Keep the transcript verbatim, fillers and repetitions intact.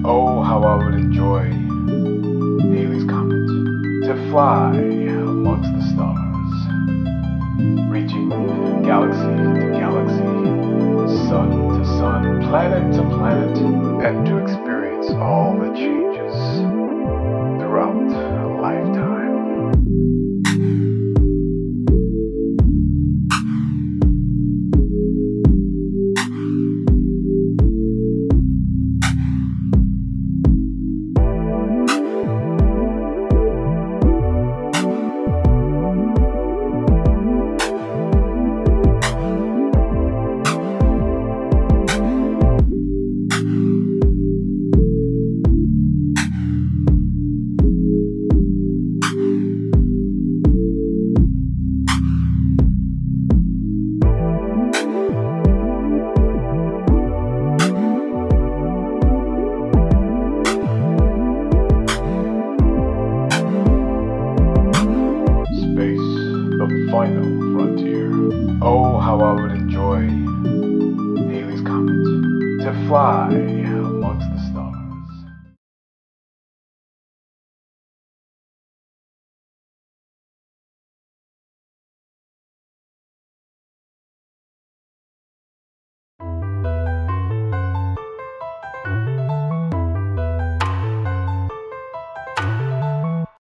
Oh, how I would enjoy Halley's Comet, to fly amongst the stars, reaching galaxy to galaxy, sun to sun, planet to planet, and to experience all the changes throughout a lifetime. The final frontier. Oh, how I would enjoy Halley's Comet, to fly amongst the